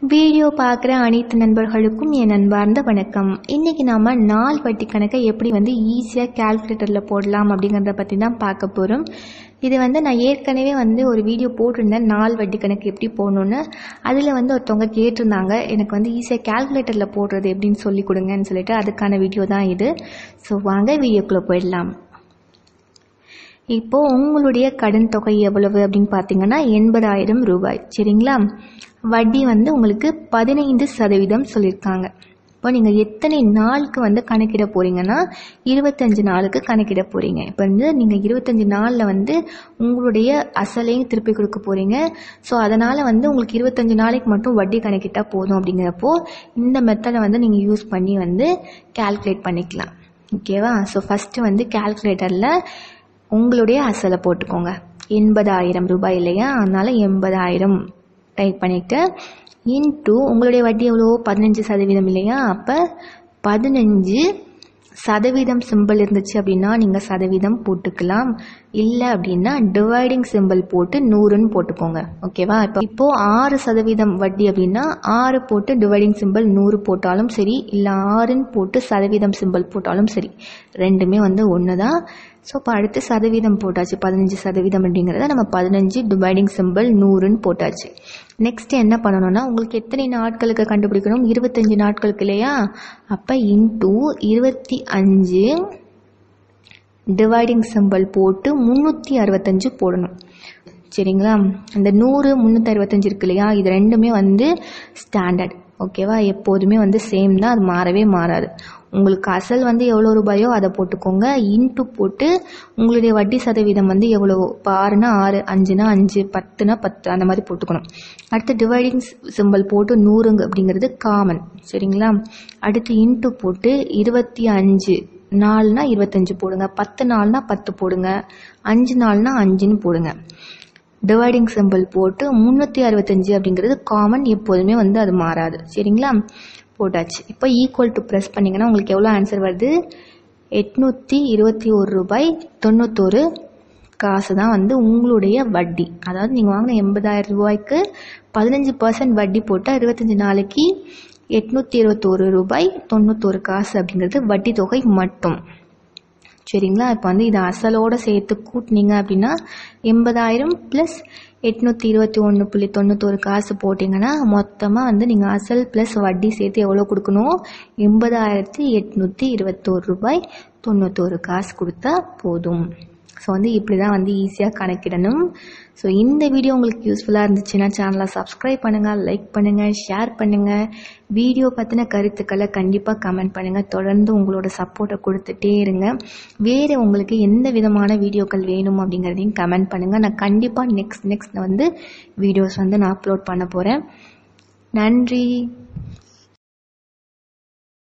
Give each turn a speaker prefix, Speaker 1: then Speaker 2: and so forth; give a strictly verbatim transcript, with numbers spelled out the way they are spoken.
Speaker 1: Video பார்க்குற அனைத்து நண்பர்களுக்கும் என் அன்பார்ந்த வணக்கம். இன்றைக்கி நாம் நாள் வட்டி கணக்கை எப்படி வந்து ஈஸியாக கால்குலேட்டரில் போடலாம் அப்படிங்கிறத பற்றி தான் பார்க்க போகிறோம். இது வந்து நான் ஏற்கனவே வந்து ஒரு வீடியோ போட்டிருந்தேன், நாள் வட்டி கணக்கு எப்படி போடணுன்னு. அதில் வந்து ஒருத்தவங்க கேட்டிருந்தாங்க, எனக்கு வந்து ஈஸியாக கால்குலேட்டரில் போடுறது எப்படின்னு சொல்லி கொடுங்கன்னு சொல்லிட்டு அதுக்கான வீடியோ தான் இது. ஸோ வாங்க வீடியோக்குள்ளே போயிடலாம். இப்போது உங்களுடைய கடன் தொகை எவ்வளவு அப்படின்னு பார்த்தீங்கன்னா எண்பதாயிரம் ரூபாய். சரிங்களா? வட்டி வந்து உங்களுக்கு பதினைந்து சதவீதம் சொல்லியிருக்காங்க. இப்போ நீங்கள் எத்தனை நாளுக்கு வந்து கணக்கிட போகிறீங்கன்னா இருபத்தஞ்சு நாளுக்கு கணக்கிட போகிறீங்க. இப்போ வந்து நீங்கள் இருபத்தஞ்சி நாளில் வந்து உங்களுடைய அசலையும் திருப்பி கொடுக்க போகிறீங்க. ஸோ அதனால் வந்து உங்களுக்கு இருபத்தஞ்சி நாளைக்கு மட்டும் வட்டி கணக்கிட்டால் போதும். அப்படிங்கிறப்போ இந்த மெத்தடை வந்து நீங்கள் யூஸ் பண்ணி வந்து கால்குலேட் பண்ணிக்கலாம். ஓகேவா? ஸோ ஃபஸ்ட்டு வந்து கால்குலேட்டரில் உங்களுடைய அசலை போட்டுக்கோங்க. எண்பதாயிரம் ரூபாய் இல்லையா, அதனால் எண்பதாயிரம் டைப் பண்ணிவிட்டு இன்டூ உங்களுடைய வட்டி எவ்வளோ, பதினஞ்சு சதவீதம் இல்லையா, அப்போ பதினஞ்சு சதவீதம் சிம்பிள் இருந்துச்சு அப்படின்னா நீங்கள் சதவீதம் போட்டுக்கலாம். இல்லை அப்படின்னா டிவைடிங் சிம்பிள் போட்டு நூறுன்னு போட்டுக்கோங்க. ஓகேவா? இப்போ இப்போது ஆறு சதவீதம் வட்டி அப்படின்னா ஆறு போட்டு டிவைடிங் சிம்பிள் நூறு போட்டாலும் சரி, இல்லை ஆறுன்னு போட்டு சதவீதம் சிம்பிள் போட்டாலும் சரி, ரெண்டுமே வந்து ஒன்று தான். ஸோ இப்போ அடுத்து சதவீதம் போட்டாச்சு, பதினஞ்சு சதவீதம் அப்படிங்கிறத நம்ம பதினஞ்சு டிவைடிங் சிம்பிள் நூறுன்னு போட்டாச்சு. நெக்ஸ்ட் என்ன பண்ணணும்னா உங்களுக்கு எத்தனை நாட்களுக்கு கண்டுபிடிக்கணும், இருபத்தஞ்சி நாட்களுக்கு இல்லையா, அப்போ இன்டூ இருபத்தி அஞ்சு டிவைடிங் சிம்பிள் போட்டு முந்நூற்றி அறுபத்தஞ்சு போடணும். சரிங்களா? இந்த நூறு முந்நூற்றி அறுபத்தஞ்சு இருக்கு இல்லையா, இது ரெண்டுமே வந்து ஸ்டாண்டர்ட். ஓகேவா? எப்போதுமே வந்து சேம் தான், அது மாறவே மாறாது. உங்களுக்கு அசல் வந்து எவ்வளோ ரூபாயோ அதை போட்டுக்கோங்க, இன்ட்டு போட்டு உங்களுடைய வட்டி சதவீதம் வந்து எவ்வளோ, இப்போ ஆறுனா ஆறு, அஞ்சுனா அஞ்சு, பத்துனா பத்து, அந்த மாதிரி போட்டுக்கணும். அடுத்து டிவைடிங் சிம்பிள் போட்டு நூறுங்க அப்படிங்கிறது காமன். சரிங்களா? அடுத்து இன்ட்டு போட்டு இருபத்தி அஞ்சு நாலுனா இருபத்தஞ்சு போடுங்க, பத்து நாள்னா பத்து போடுங்க, அஞ்சு நாள்னா அஞ்சுன்னு போடுங்க. டிவைடிங் சிம்பிள் போட்டு முந்நூற்றி அறுபத்தஞ்சு அப்படிங்கிறது காமன், எப்போதுமே வந்து அது மாறாது. சரிங்களா? போட்டாச்சு. இப்போ ஈக்குவல் டு ப்ரெஸ் பண்ணிங்கன்னா உங்களுக்கு எவ்வளோ ஆன்சர் வருது, எட்நூற்றி இருபத்தி ஒரு ரூபாய் தொண்ணூத்தொரு காசு தான் வந்து உங்களுடைய வட்டி. அதாவது நீங்கள் வாங்கின எண்பதாயிரம் ரூபாய்க்கு பதினஞ்சு பர்சன்ட் வட்டி போட்டால் இருபத்தஞ்சி நாளைக்கு எட்நூற்றி இருபத்தோரு ரூபாய் தொண்ணூத்தொரு காசு அப்படிங்கிறது வட்டி தொகை மட்டும். சரிங்களா? இப்போ வந்து இதை அசலோடு சேர்த்து கூட்டினீங்க அப்படின்னா எண்பதாயிரம் ப்ளஸ் எட்நூற்றி இருபத்தி ஒன்று புள்ளி தொண்ணூத்தொரு காசு போட்டிங்கன்னா மொத்தமாக வந்து நீங்கள் அசல் ப்ளஸ் வட்டி சேர்த்து எவ்வளோ கொடுக்கணும், எண்பதாயிரத்தி எட்நூற்றி இருபத்தோரு ரூபாய் தொண்ணூத்தொரு காசு கொடுத்தா போதும். ஸோ வந்து இப்படி தான் வந்து ஈஸியாக கணக்கிடணும். ஸோ இந்த வீடியோ உங்களுக்கு யூஸ்ஃபுல்லாக இருந்துச்சுன்னா சேனலை சப்ஸ்கிரைப் பண்ணுங்கள், லைக் பண்ணுங்கள், ஷேர் பண்ணுங்கள். வீடியோ பற்றின கருத்துக்களை கண்டிப்பாக கமெண்ட் பண்ணுங்கள். தொடர்ந்து உங்களோட சப்போர்ட்டை கொடுத்துட்டே இருங்க. வேறு உங்களுக்கு எந்த விதமான வீடியோக்கள் வேணும் அப்படிங்கிறதையும் கமெண்ட் பண்ணுங்கள். நான் கண்டிப்பாக நெக்ஸ்ட் நெக்ஸ்ட் வந்து வீடியோஸ் வந்து நான் அப்லோட் பண்ண போகிறேன். நன்றி.